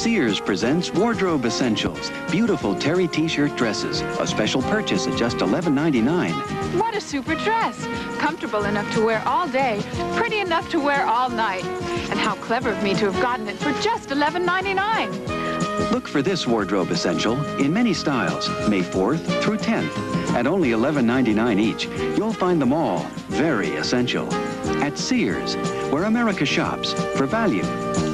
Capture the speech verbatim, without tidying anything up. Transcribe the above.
Sears presents Wardrobe Essentials. Beautiful terry t-shirt dresses. A special purchase at just eleven ninety-nine. What a super dress. Comfortable enough to wear all day, pretty enough to wear all night. And how clever of me to have gotten it for just eleven ninety-nine. Look for this wardrobe essential in many styles, May fourth through tenth. At only eleven ninety-nine each, you'll find them all very essential. At Sears, where America shops for value.